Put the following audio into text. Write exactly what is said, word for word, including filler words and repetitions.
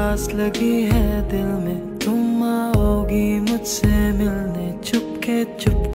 आस लगी है दिल में, तुम आओगी मुझसे मिलने चुपके चुपके।